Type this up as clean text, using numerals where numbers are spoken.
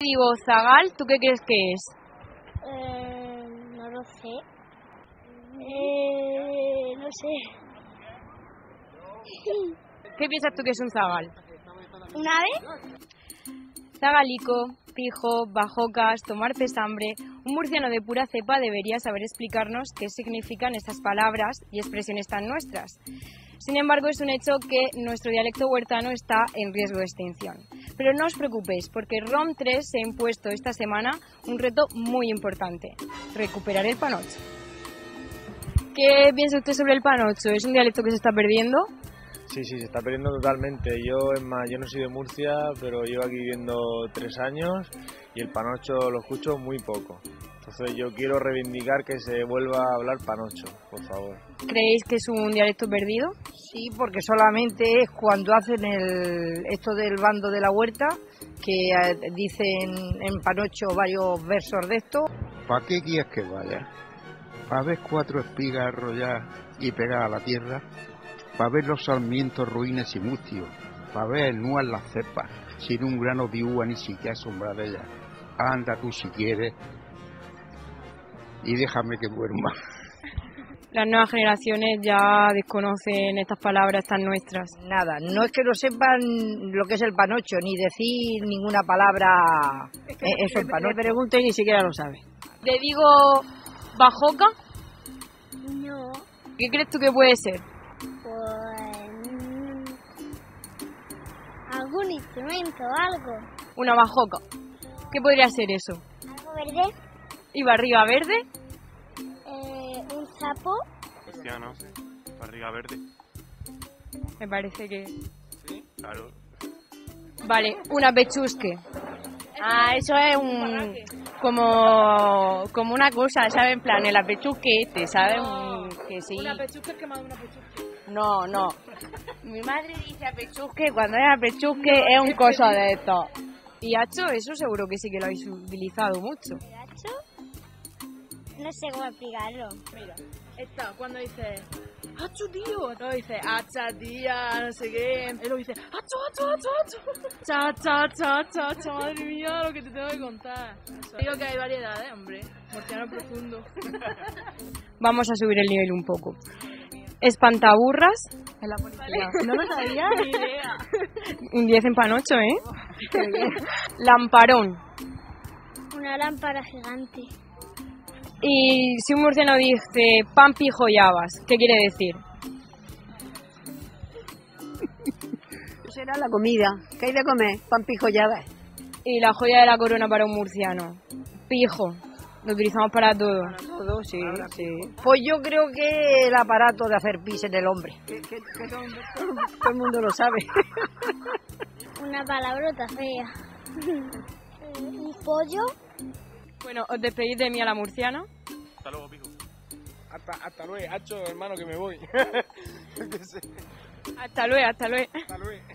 digo zagal, ¿tú qué crees que es? No lo sé. No sé. ¿Qué piensas tú que es un zagal? ¿Un ave? Zagalico, pijo, bajocas, tomar pesambre. Un murciano de pura cepa debería saber explicarnos qué significan estas palabras y expresiones tan nuestras. Sin embargo, es un hecho que nuestro dialecto huertano está en riesgo de extinción. Pero no os preocupéis, porque ROM 3 se ha impuesto esta semana un reto muy importante: recuperar el panocho. ¿Qué piensa usted sobre el panocho? ¿Es un dialecto que se está perdiendo? Sí, se está perdiendo totalmente. Yo no soy de Murcia, pero llevo aquí viviendo 3 años y el panocho lo escucho muy poco. Entonces yo quiero reivindicar que se vuelva a hablar panocho, por favor. ¿Creéis que es un dialecto perdido? Sí, porque solamente es cuando hacen esto del bando de la huerta, que dicen en panocho varios versos de esto. ¿Para qué quieres que vaya? ¿Para ver 4 espigas arrolladas y pegadas a la tierra? ¿Para ver los sarmientos ruines y mustios? ¿Para ver el nuas las cepas, sin un grano de uva ni siquiera sombra de ellas? Anda tú si quieres y déjame que duerma. Las nuevas generaciones ya desconocen estas palabras tan nuestras. Nada, no es que no sepan lo que es el panocho, ni decir ninguna palabra. Eso en panocho. Le pregunto y ni siquiera lo sabe. ¿Le digo bajoca? No. ¿Qué crees tú que puede ser? Pues... algún instrumento, algo. Una bajoca. ¿Qué podría ser eso? ¿Algo verde? ¿Y barriga verde? ¿Un sapo? Hostia, no sé. Barriga verde. Me parece que... Sí, claro. Vale, una pechusque. Ah, eso es como una cosa, ¿sabes? En plan, el apechusque este, ¿sabes? Que sí. Una pechusque es que más de una pechusque. No. Mi madre dice apechusque, cuando es apechusque es un coso de esto. Y hacho, eso seguro que sí que lo habéis utilizado mucho. ¿Hacho? No sé cómo explicarlo. Mira, esta, cuando dice hacho, tío, no dice hacha, tía, no sé qué. Él lo dice hacho. Cha, madre mía, lo que te tengo que contar. Eso. Digo que hay variedades, hombre. Murciano profundo. Vamos a subir el nivel un poco. Espantaburras. En la policía. Vale. No lo sabía. Ni idea. Un 10 en panocho, ¿eh? Lamparón. Una lámpara gigante. Y si un murciano dice pan pijo y habas, ¿qué quiere decir? Será la comida. ¿Qué hay de comer? Pan pijo y habas. Y la joya de la corona para un murciano. Pijo. Lo utilizamos para todo. Para todo, sí. Pues yo creo que el aparato de hacer pis en el hombre. Todo el mundo lo sabe. Una palabrota fea. Un pollo. Bueno, os despedís de mí a la murciana. Hasta luego, pico. Hasta luego, hacho, hermano, que me voy. Hasta luego. Hasta luego.